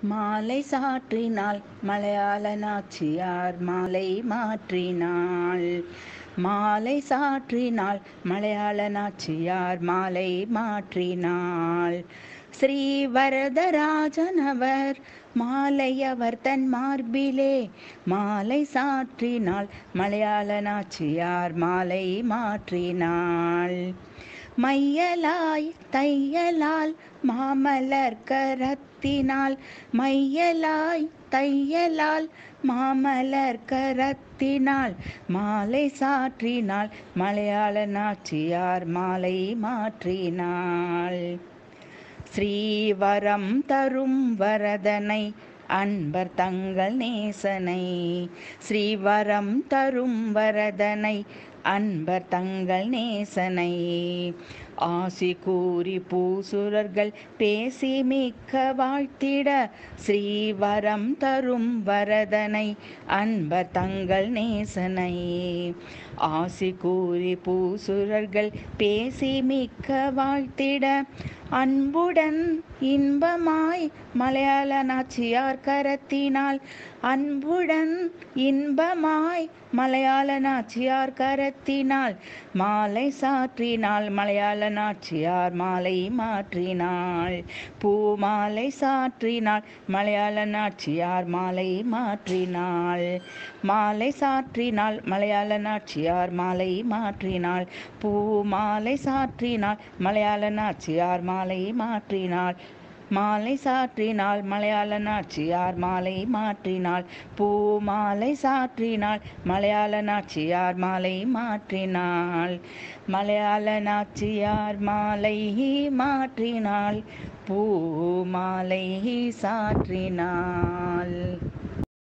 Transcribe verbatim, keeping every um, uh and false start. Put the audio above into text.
மாலை சாற்றினாள் மலையாள நாச்சியார் மாலை மாற்றினாள். மாலை சாற்றினாள் மலையாள நாச்சியார் மாலை மாற்றினாள். ஸ்ரீ வரதராஜனவர் மாலையவர் தன் மார்பிலே மாலை சாற்றினாள் மலையாள நாச்சியார் மாலை மாற்றினாள். மையலாய் தையலால் மாமலர் கரத்தினாள் மையலாய் தையலால் மாமலர் கரத்தினாள் மாலை சாற்றினாள் மலையாள நாச்சியார் மாலை மாற்றினாள். ஸ்ரீவரம் தரும் வரதனை அன்பர் தங்கள் நேசனை ஸ்ரீவரம் தரும் வரதனை அன்பர் தங்கள் நேசனை ஆசி கூறி பூசுரர்கள் பேசி மிக்க வாழ்த்திட ஸ்ரீவரம் தரும் வரதனை அன்பர் தங்கள் நேசனை ஆசி கூறி பூசுரர்கள் பேசி மிக்க வாழ்த்திட அன்புடன் இன்பமாய் மலையாள நாச்சியார் கரத்தினாள் அன்புடன் இன்பமாய் மலையாள நாச்சியார் கரத்தினாள் மாலை சாற்றினாள் மலையாள நாச்சியார் மாலை மாற்றினாள். பூமாலை சாற்றினாள் மலையாள நாச்சியார் மாலை மாற்றினாள். மாலை சாற்றினாள் மலையாள நாச்சியார் மாலை மாற்றினாள். பூமாலை சாற்றினாள் மலையாள நாச்சியார் மாலை மாற்றினாள். மாலை சாற்றினாள் மலையாள நாச்சியார் மாலை மாற்றினாள். பூமாலை சாற்றினாள் மலையாள நாச்சியார் மாலை மாற்றினாள். மலையாள நாச்சியார் மாலை மாற்றினாள். பூமாலை சாற்றினாள்.